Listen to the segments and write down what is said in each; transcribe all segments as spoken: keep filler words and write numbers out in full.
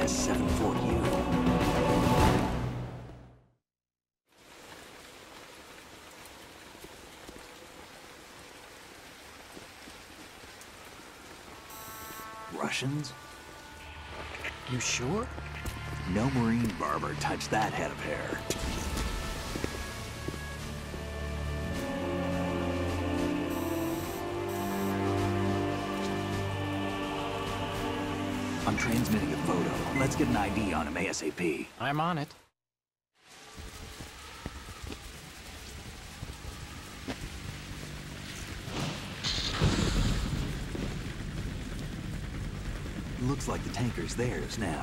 S seven four U. Russians? You sure? No Marine barber touched that head of hair. I'm transmitting a photo. Let's get an I D on him ASAP. I'm on it. Looks like the tanker's theirs now.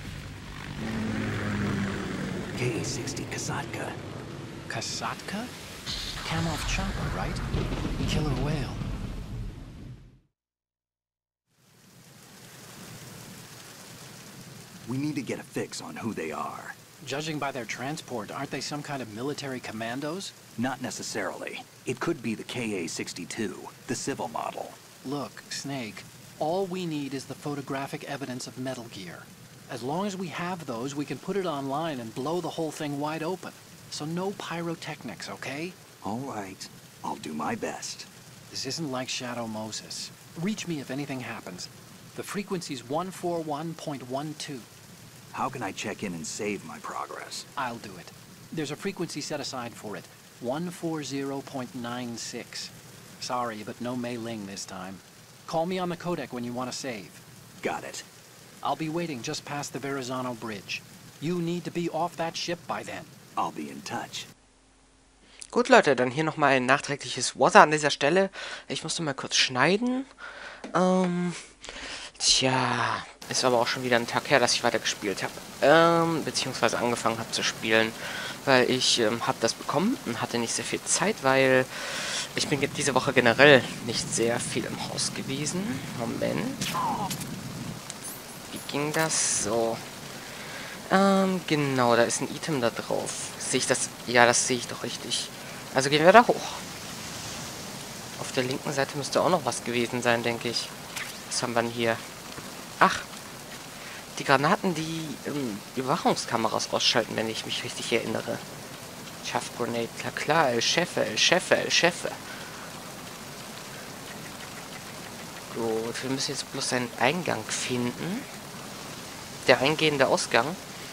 K A sixty Kasatka. Kasatka? Kamov chopper, right? Killer whale. We need to get a fix on who they are. Judging by their transport, aren't they some kind of military commandos? Not necessarily. It could be the K A sixty-two, the civil model. Look, Snake, all we need is the photographic evidence of Metal Gear. As long as we have those, we can put it online and blow the whole thing wide open. So no pyrotechnics, okay? All right. I'll do my best. This isn't like Shadow Moses. Reach me if anything happens. The frequency's one forty-one point one two. How can I check in and save my progress? I'll do it. There's a frequency set aside for it. one forty point nine six. Sorry, but no Mei Ling this time. Call me on the codec when you want to save. Got it. I'll be waiting just past the Verrazano Bridge. You need to be off that ship by then. I'll be in touch. Gut, Leute, dann hier nochmal ein nachträgliches Wasser an dieser Stelle. Ich musste mal kurz schneiden. Ähm, tja, ist aber auch schon wieder ein Tag her, dass ich weitergespielt habe. Ähm, beziehungsweise angefangen habe zu spielen. Weil ich ähm, habe das bekommen und hatte nicht sehr viel Zeit, weil ich bin diese Woche generell nicht sehr viel im Haus gewesen. Moment. Wie ging das? So. Ähm, genau, da ist ein Item da drauf. Sehe ich das? Ja, das sehe ich doch richtig. Also gehen wir da hoch. Auf der linken Seite müsste auch noch was gewesen sein, denke ich. Was haben wir denn hier? Ach. Die Granaten, die ähm, Überwachungskameras ausschalten, wenn ich mich richtig erinnere. Chaff Grenade, klar, klar, El Chefe, El Chefe, El Chefe. Gut, wir müssen jetzt bloß einen Eingang finden. Der eingehende Ausgang.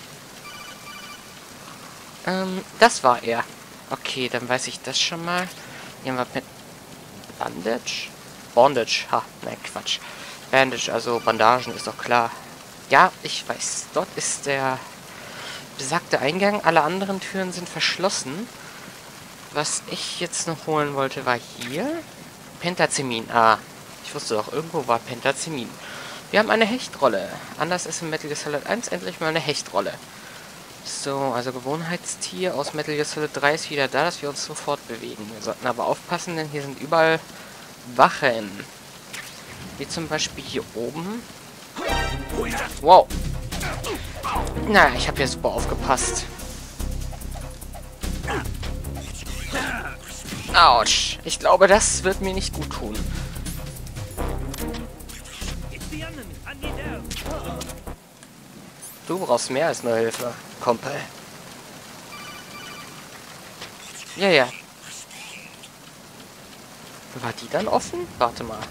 Ähm, das war er. Okay, dann weiß ich das schon mal. Irgendwas mit Bandage? Bondage, ha, nein, Quatsch. Bandage, also Bandagen, ist doch klar. Ja, ich weiß. Dort ist der besagte Eingang. Alle anderen Türen sind verschlossen. Was ich jetzt noch holen wollte, war hier. Pentazemin. Ah, ich wusste doch, irgendwo war Pentazemin. Wir haben eine Hechtrolle. Anders ist in Metal Gear Solid eins endlich mal eine Hechtrolle. So, also Gewohnheitstier aus Metal Gear Solid drei ist wieder da, dass wir uns sofort bewegen. Wir sollten aber aufpassen, denn hier sind überall Wachen. Wie zum Beispiel hier oben. Wow. Na, ich habe ja super aufgepasst. Autsch. Ich glaube, das wird mir nicht gut tun. Du brauchst mehr als nur Hilfe, Kumpel. Ja, ja. War die dann offen? Warte mal.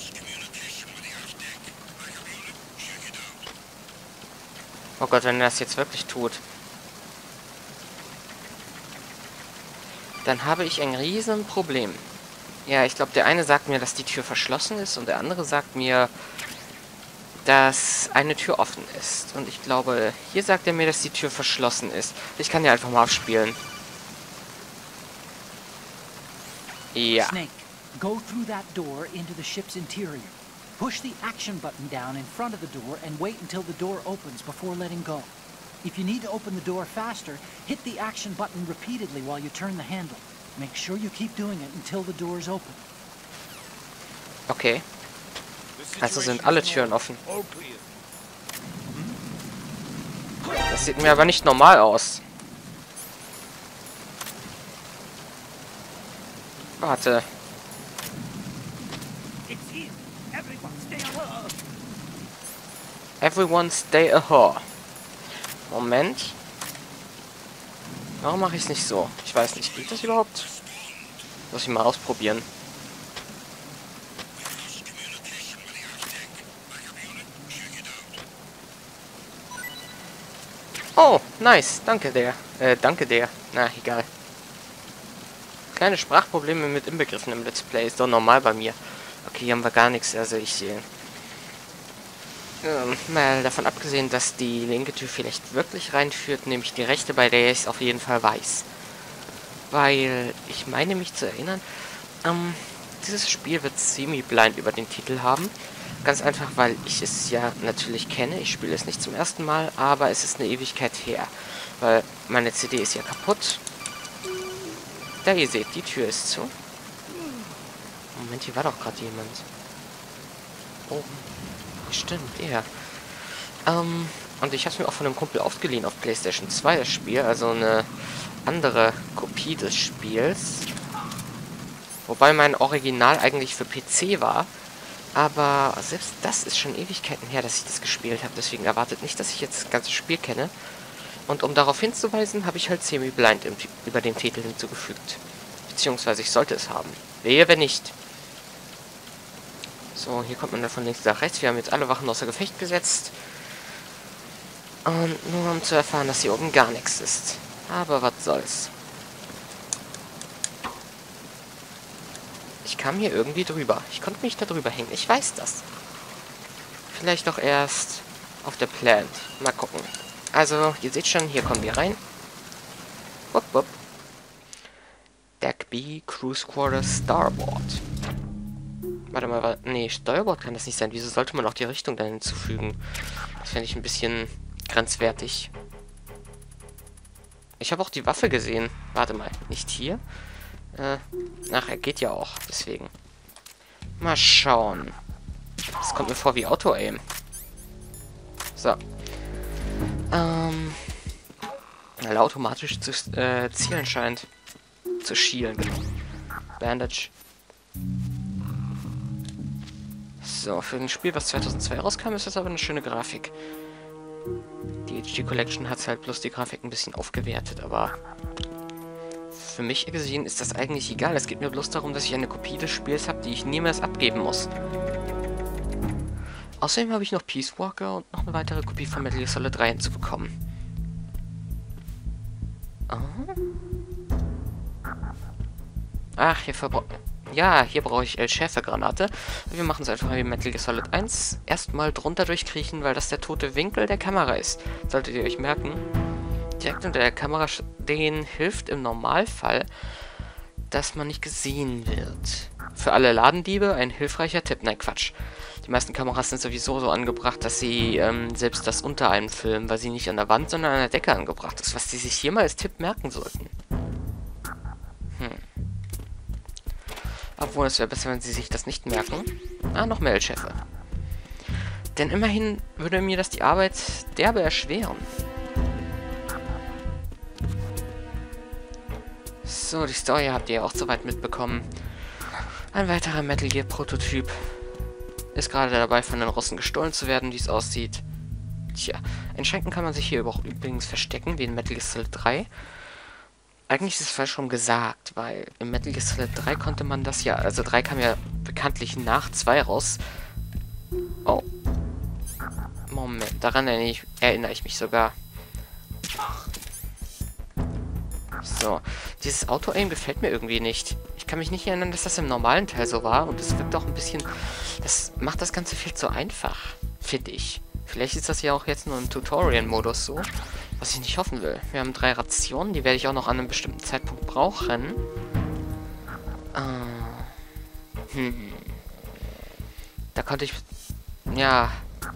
Oh Gott, wenn er das jetzt wirklich tut. Dann habe ich ein riesen Problem. Ja, ich glaube, der eine sagt mir, dass die Tür verschlossen ist und der andere sagt mir, dass eine Tür offen ist. Und ich glaube, hier sagt er mir, dass die Tür verschlossen ist. Ich kann ja einfach mal aufspielen. Ja. Snake, go through that door into the ship's interior. Push the action button down in front of the door and wait until the door opens before letting go. If you need to open the door faster, hit the action button repeatedly while you turn the handle. Make sure you keep doing it until the door is open. Okay. Also sind alle Türen offen. Das sieht mir aber nicht normal aus. Warte. Everyone stay a whore. Moment. Warum mache ich es nicht so? Ich weiß nicht. Geht das überhaupt? Muss ich mal ausprobieren. Oh, nice. Danke der. Äh, danke der. Na, egal. Kleine Sprachprobleme mit Inbegriffen im Let's Play. Ist doch normal bei mir. Okay, hier haben wir gar nichts. Also ich sehe. Ähm, mal davon abgesehen, dass die linke Tür vielleicht wirklich reinführt, nämlich die rechte, bei der ich es auf jeden Fall weiß. Weil ich meine mich zu erinnern, ähm, dieses Spiel wird semi-blind über den Titel haben. Ganz einfach, weil ich es ja natürlich kenne. Ich spiele es nicht zum ersten Mal, aber es ist eine Ewigkeit her. Weil meine C D ist ja kaputt. Da, ihr seht, die Tür ist zu. Moment, hier war doch gerade jemand. Oh, stimmt, der. Ähm, und ich habe es mir auch von einem Kumpel ausgeliehen auf PlayStation zwei, das Spiel. Also eine andere Kopie des Spiels. Wobei mein Original eigentlich für P C war. Aber selbst das ist schon Ewigkeiten her, dass ich das gespielt habe. Deswegen erwartet nicht, dass ich jetzt das ganze Spiel kenne. Und um darauf hinzuweisen, habe ich halt semi-blind über den Titel hinzugefügt. Beziehungsweise ich sollte es haben. Wehe, wenn nicht. So, hier kommt man dann von links nach rechts. Wir haben jetzt alle Wachen außer Gefecht gesetzt. Und nur um zu erfahren, dass hier oben gar nichts ist. Aber was soll's. Ich kam hier irgendwie drüber. Ich konnte mich da drüber hängen. Ich weiß das. Vielleicht doch erst auf der Plant. Mal gucken. Also, ihr seht schon, hier kommen wir rein. Wupp, wupp. Deck B, Cruise Quarter, Starboard. Warte mal, wa nee, Steuerbord kann das nicht sein. Wieso sollte man auch die Richtung dann hinzufügen? Das fände ich ein bisschen grenzwertig. Ich habe auch die Waffe gesehen. Warte mal, nicht hier? Äh, ach, er geht ja auch, deswegen. Mal schauen. Das kommt mir vor wie Auto-Aim. So. Ähm. Weil er automatisch zu äh, zielen scheint. Zu schielen, genau. Bandage. So, für ein Spiel, was zweitausendzwei rauskam, ist das aber eine schöne Grafik. Die H D Collection hat halt bloß die Grafik ein bisschen aufgewertet, aber für mich gesehen ist das eigentlich egal. Es geht mir bloß darum, dass ich eine Kopie des Spiels habe, die ich niemals abgeben muss. Außerdem habe ich noch Peace Walker und noch eine weitere Kopie von Metal Gear Solid drei hinzubekommen. Oh. Ach, hier verbrauche Ja, hier brauche ich El Schäfer-Granate. Wir machen es einfach wie Metal Gear Solid eins. Erstmal drunter durchkriechen, weil das der tote Winkel der Kamera ist. Solltet ihr euch merken. Direkt unter der Kamera stehen hilft im Normalfall, dass man nicht gesehen wird. Für alle Ladendiebe ein hilfreicher Tipp. Nein, Quatsch. Die meisten Kameras sind sowieso so angebracht, dass sie ähm, selbst das unter einem filmen, weil sie nicht an der Wand, sondern an der Decke angebracht ist. Was sie sich hier mal als Tipp merken sollten. Hm. Obwohl, es wäre besser, wenn sie sich das nicht merken. Ah, noch mehr El-Schäfer. Denn immerhin würde mir das die Arbeit derbe erschweren. So, die Story habt ihr ja auch soweit mitbekommen. Ein weiterer Metal Gear Prototyp ist gerade dabei, von den Russen gestohlen zu werden, wie es aussieht. Tja, in Schenken kann man sich hier übrigens verstecken, wie in Metal Gear Solid drei. Eigentlich ist es falsch schon gesagt, weil im Metal Gear Solid drei konnte man das ja, also drei kam ja bekanntlich nach zwei raus. Oh. Moment, daran erinnere ich, erinnere ich mich sogar. So, dieses Auto-Aim gefällt mir irgendwie nicht. Ich kann mich nicht erinnern, dass das im normalen Teil so war und es wirkt auch ein bisschen, das macht das Ganze viel zu einfach, finde ich. Vielleicht ist das ja auch jetzt nur im Tutorial-Modus so, was ich nicht hoffen will. Wir haben drei Rationen, die werde ich auch noch an einem bestimmten Zeitpunkt brauchen. Äh, hm. Da konnte ich... Ja...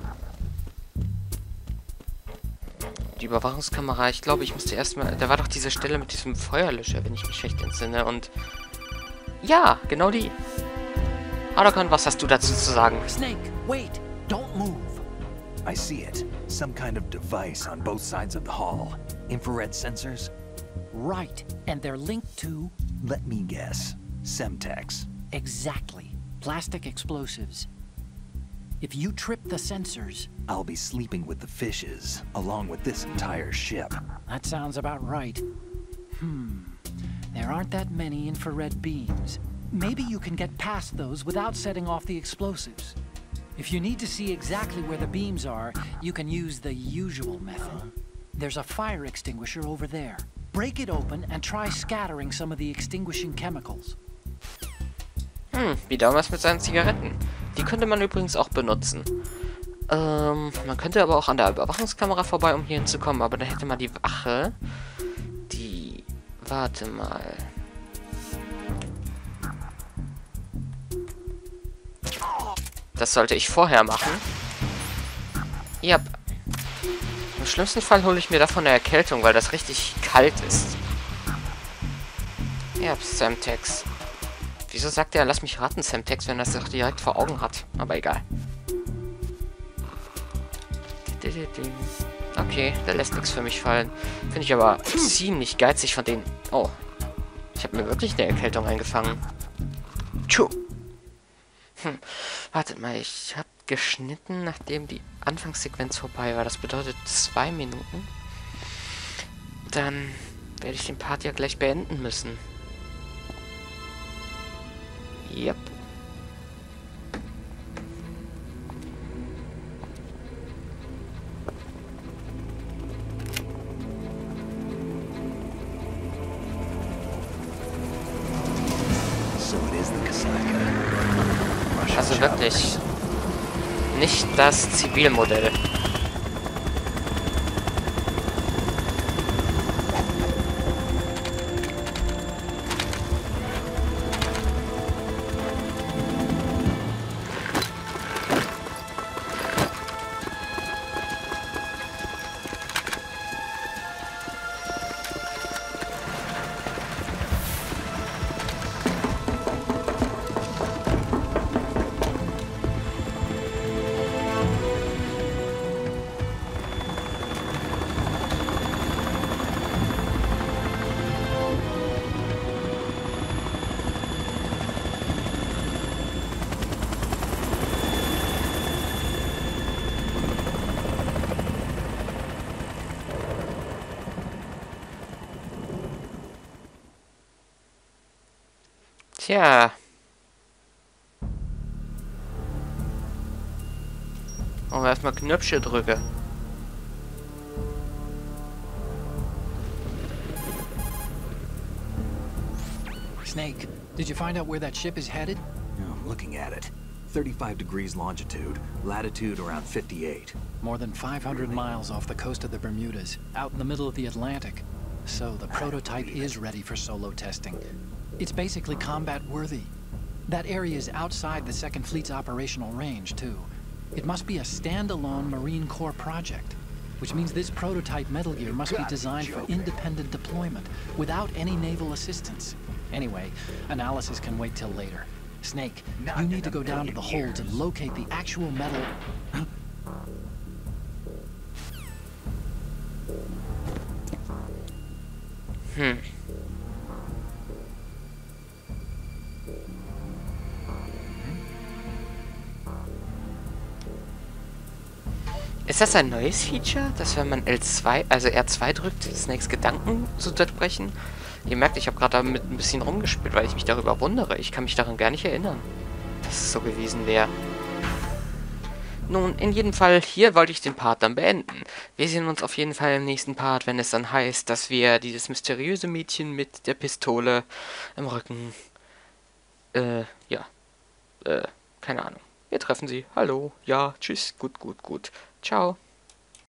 Die Überwachungskamera, ich glaube, ich musste erstmal... Da war doch diese Stelle mit diesem Feuerlöscher, wenn ich mich recht entsinne. Und... Ja, genau die. Ardokan, was hast du dazu zu sagen? Snake, wait! Don't move! I see it. Some kind of device on both sides of the hall. Infrared sensors? Right, and they're linked to... Let me guess. Semtex. Exactly. Plastic explosives. If you trip the sensors... I'll be sleeping with the fishes, along with this entire ship. That sounds about right. Hmm. There aren't that many infrared beams. Maybe you can get past those without setting off the explosives. If you need to see exactly where the beams are, you can use the usual method. There's a fire extinguisher over there. Break it open and try scattering some of the extinguishing chemicals. Hm, wie damals mit seinen Zigaretten. Die könnte man übrigens auch benutzen. Ähm, man könnte aber auch an der Überwachungskamera vorbei, um hier hinzukommen, aber dann hätte man die Wache. Die... Warte mal. Das sollte ich vorher machen. Ja. Im schlimmsten Fall hole ich mir davon eine Erkältung, weil das richtig kalt ist. Ja, Semtex. Wieso sagt er, lass mich raten, Semtex, wenn er das doch direkt vor Augen hat? Aber egal. Okay, der lässt nichts für mich fallen. Finde ich aber ziemlich geizig von denen. Oh. Ich habe mir wirklich eine Erkältung eingefangen. Tschuh. Hm. Wartet mal, ich habe geschnitten, nachdem die Anfangssequenz vorbei war. Das bedeutet zwei Minuten. Dann werde ich den Part ja gleich beenden müssen. Yep. So it is the Kasaka. Also wirklich nicht das Zivilmodell. Tja. Und erstmal Knöpfchen drücke. Snake, did you find out where that ship is headed? Yeah, I'm looking at it. thirty-five degrees longitude, latitude around fifty-eight. More than five hundred miles off the coast of the Bermudas, out in the middle of the Atlantic. So the prototype is ready for solo testing. It's basically combat-worthy. That area is outside the Second Fleet's operational range, too. It must be a standalone Marine Corps project, which means this prototype Metal Gear must be designed for independent deployment, without any naval assistance. Anyway, analysis can wait till later. Snake, you need to go down to the hold to locate the actual metal... Hm. Ist das ein neues Feature, dass wenn man L zwei, also R zwei drückt, Snakes Gedanken zu unterbrechen? Ihr merkt, ich habe gerade damit ein bisschen rumgespielt, weil ich mich darüber wundere. Ich kann mich daran gar nicht erinnern, dass es so gewesen wäre. Nun, in jedem Fall, hier wollte ich den Part dann beenden. Wir sehen uns auf jeden Fall im nächsten Part, wenn es dann heißt, dass wir dieses mysteriöse Mädchen mit der Pistole im Rücken, äh, ja, äh, keine Ahnung. Wir treffen sie. Hallo, ja, tschüss, gut, gut, gut. Ciao.